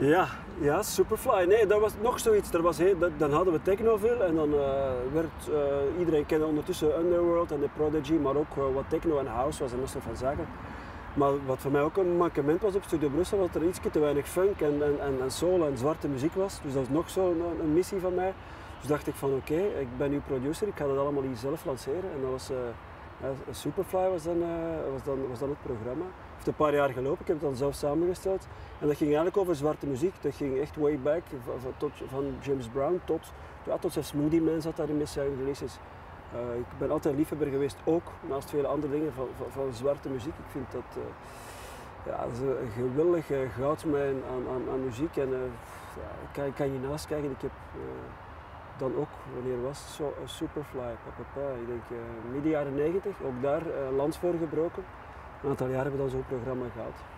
Ja, Superfly. Nee, dat was nog zoiets. Dan hadden we techno veel en dan iedereen kende ondertussen Underworld en The Prodigy, maar ook wat techno en house was en dat soort van zaken. Maar wat voor mij ook een mankement was op Studio Brussel, was dat er iets te weinig funk en soul en zwarte muziek was. Dus dat is nog zo'n een missie van mij. Dus dacht ik van oké, ik ben nu producer, ik ga dat allemaal hier zelf lanceren. En dat was, Superfly was dan het programma. Het heeft een paar jaar gelopen, ik heb het dan zelf samengesteld. En dat ging eigenlijk over zwarte muziek, dat ging echt way back, van James Brown tot zelfs Smoothie Man zat daarin met zijn releases. Ik ben altijd liefhebber geweest, ook naast vele andere dingen, van zwarte muziek. Ik vind dat, dat is een geweldige goudmijn aan muziek. En ik kan je naast kijken, ik heb dan ook, wanneer was het zo, Superfly, ik denk midden jaren 90, ook daar land voor gebroken. Een aantal jaar hebben we dan zo'n programma gehad.